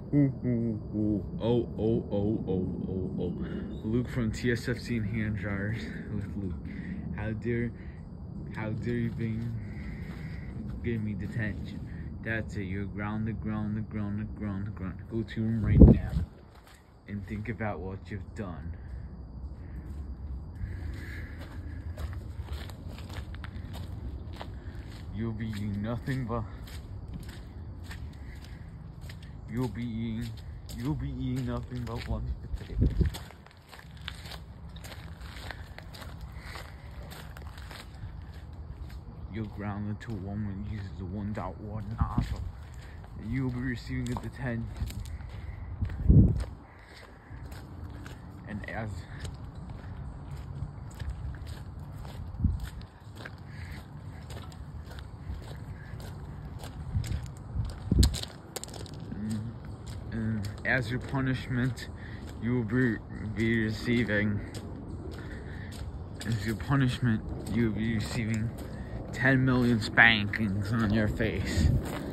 Luke from TSFC and hand jars with Luke. How dare you give me detention? That's it. You're grounded. Go to your room right now and think about what you've done. You'll be eating nothing but lunch potatoes. You're grounded to a woman who uses the 1.1 nozzle. You'll be receiving a detention. And as your punishment, you will be receiving 10 million spankings on your face.